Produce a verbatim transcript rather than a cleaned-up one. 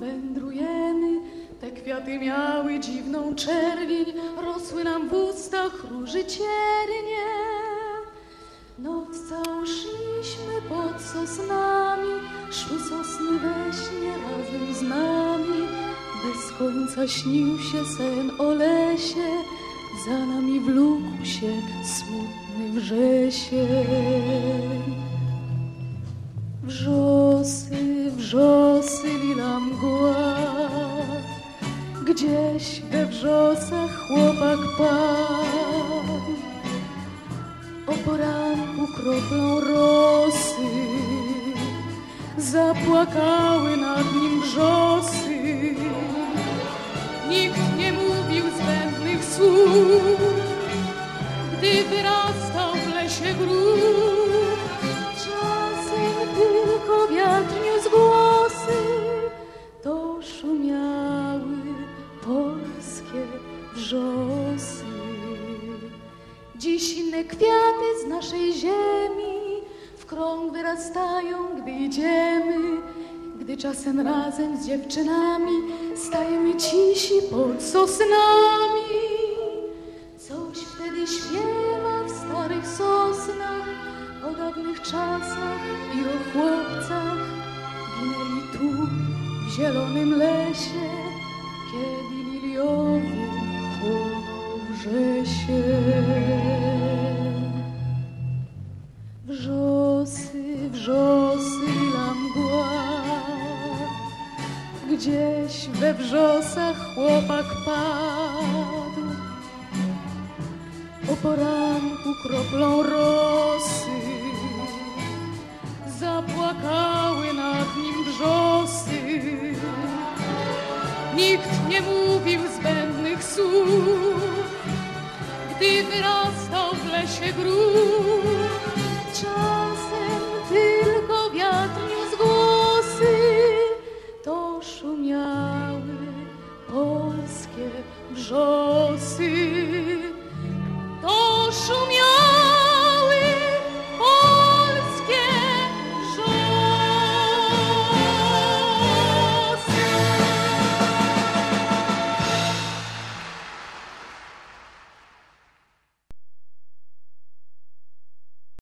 wędrujemy. Te kwiaty miały dziwną czerwień, rosły nam w ustach róży ciernie. Noc całą szliśmy pod sosnami, szły sosny we śnie razem z nami. Bez końca śnił się sen o lesie, za nami wlókł się smutny wrzesień. Wrzosy, wrzosy, lila mgła, gdzieś we wrzosach chłopak padł. O poranku kroplą rosy zapłakały nad nim wrzosy. Nikt nie mówił zbędnych słów, gdy wyrastał w lesie grób. Czasem tylko wiatr niósł głosy, to szumiały polskie wrzosy. Dziś inne kwiaty z naszej ziemi w krąg wyrastają, gdy idziemy. Gdy czasem razem z dziewczynami stajemy cisi pod sosnami. Coś wtedy śpiewa w starych sosnach o dawnych czasach i o chłopcach. Ginęli tu w zielonym lesie, kiedy liliowy płonął wrzesień. Wrzosy, wrzosy, lila mgła, gdzieś we wrzosach chłopak padł. O poranku kroplą rosy zapłakały nad nim wrzosy. Nikt nie mówił zbędnych słów, gdy wyrastał w lesie grób.